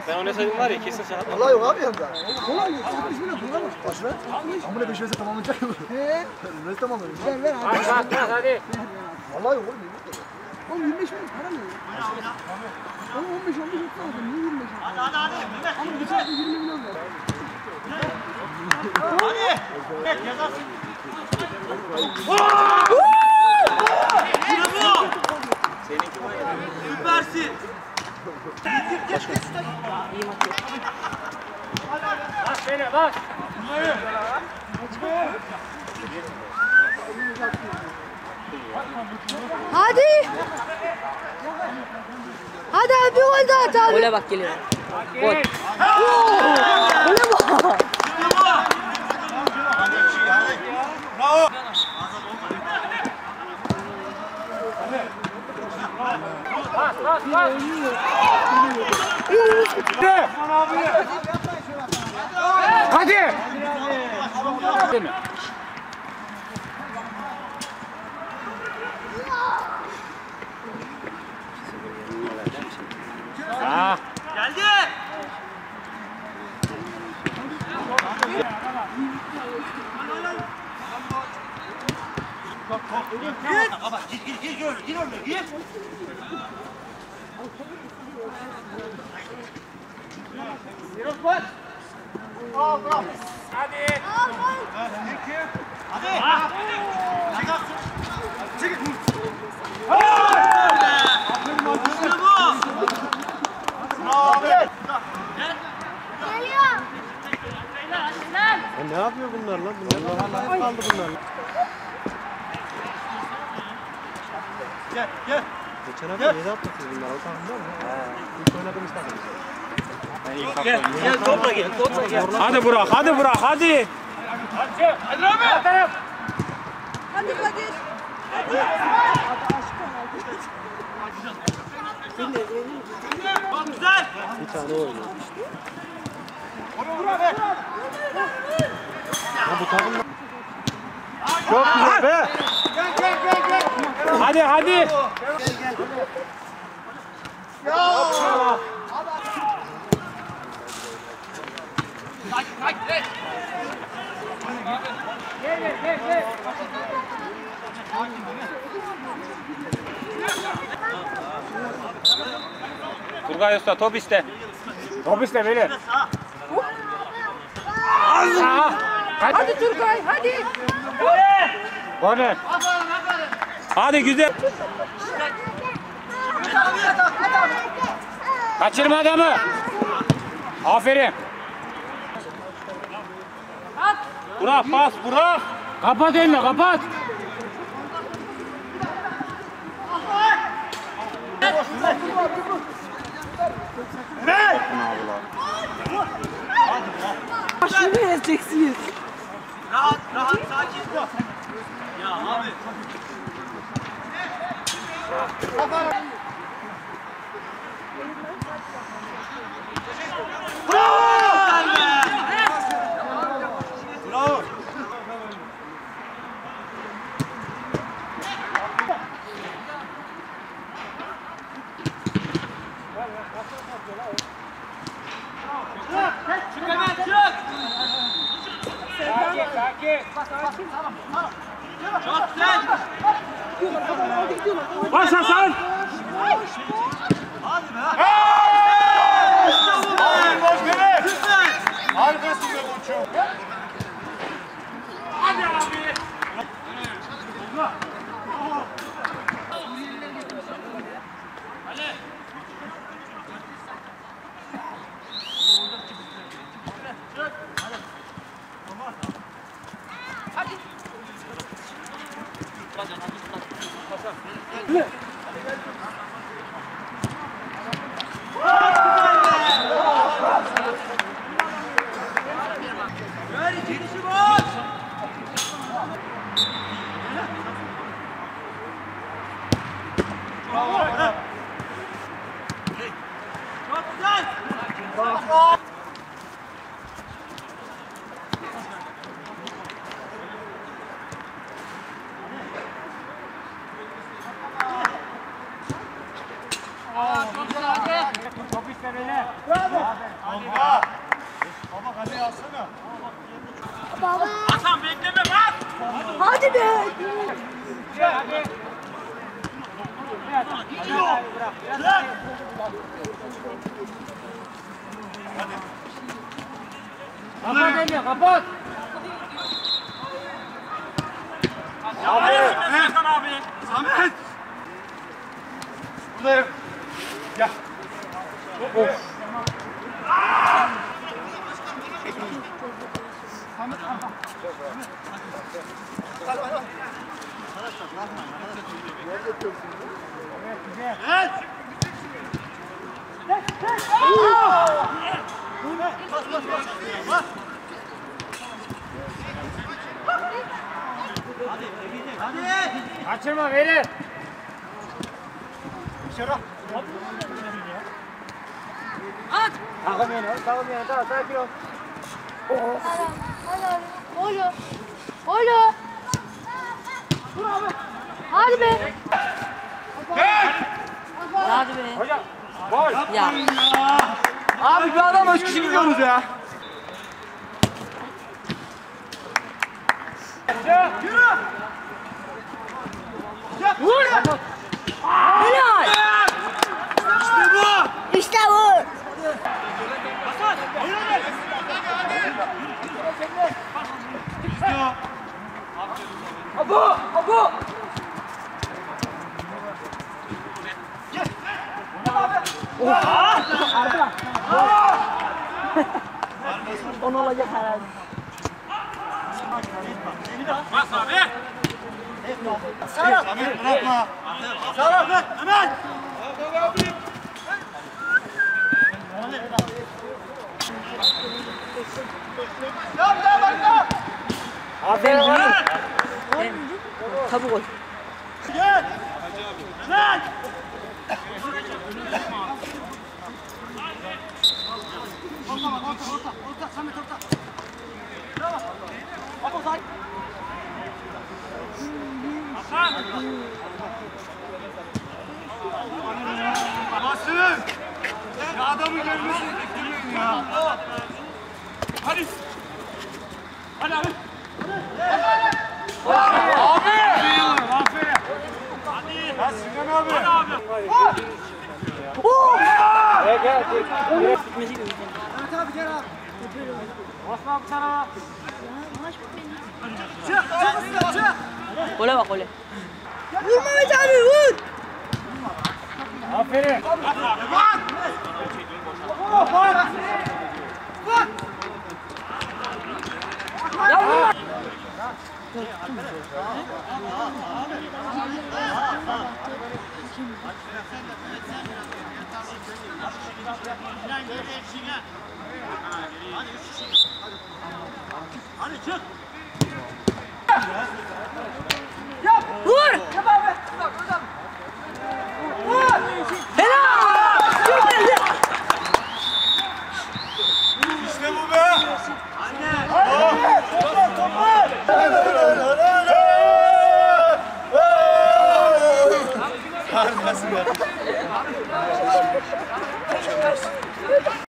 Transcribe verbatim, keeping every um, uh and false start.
Ben ona saydım var ya kesin sen. Allah yok abi yanında. Ulan sıkmış bile kullanmış. Boş ver. Ama ne beş verse tamamlayacak mı? He. Nasıl tamamlayacak? Ver ver hadi. Hadi hadi hadi. Allah yok oğlum. Oğlum yirmi beş milyon para mı? Oğlum on beş on beş otuz aldım. Niye yirmi beş? Hadi hadi hadi. Ama bir saatte yirmi milyon ver. Hadi. Evet yazarsın. Seninki var ya. Süpersin. Bak beni bak. Hadi. Hadi abi bir gol daha at abi. Gole bak geliyor. Gol. Gole bak. Bravo. Bas bas bas. Hadi. Değil mi? Ha. Geldi. Git. Baba gir gir gir gir gir oraya gir. Yürü bak. Al bırak. Hadi. Hadi. Yazarsın. Çekil. İşte bu. Bravo. Ya ne yapıyor bunlar lan? Bunlar Allah'a kaldı bunlar. Gel gel. Geçen hafta yedi atmışız bunlar. O takımda mı? He. İlk oynadığımız takımda. Gel gel topla gel topla gel. Hadi Burak, hadi Burak, hadi. Hadi, hadi Rami. Hadi Kadir. Güzel. Bir tane oynuyor. Ya bu takımda... Çok güzel be. Gel gel gel gel. Hadi, hadi. Ya. Gel, gel, gel. Turgay Usta top iste. Top iste beni. Hadi. Hadi Turgay hadi. Korner. Hadi güzel. Kaçırma adamı. Aferin. Burak pas Burak. Kapat elini kapat. Ne? Başını vereceksiniz. Rahat rahat sakin. Ya abi. Bravo. Çık hemen çık. Sakin sakin. Çok güzel. Bas Hasan. Hadi be. İşte bu be. Süper. Harikasın be koçum. Hadi abi. Ver girişi boş. Çok güzel. Top iste beni. Bravo. Baba. Hasan bekleme bak. Hadi be. Kapat elini kapat. Aferin Serkan abi. Samet! Buradayım. Gel. Of. Evet. Kaçırma verin. Dışarı. Takım yeni, takım yeni. Tamam, sakin ol. Oğlum. Oğlum. Hadi be. Hadi be. Hocam. Gol. Ya. Abi bir adam üç kişi gidiyoruz ya. Vur. Helal. İşte bu. İşte bu. Hasan. Yürü. Abu. Abu. On olacak herhalde. Bas abi. Samet bırakma. Serhat. Hemen. Aferin oğlum. Tabu gol. Gel. Hemen. Hasan. Basın. Ya adamı gelmesini beklemeyin ya. Hadi. Hadi abi. Aferin. Hadi. Ya Sinan abi. Hadi abi. Gel gel. gel. Gitmesi gibi. Osman sana. Gole bak gole. Vurma bir tane vur. Aferin. Ya vur. Hadi çık.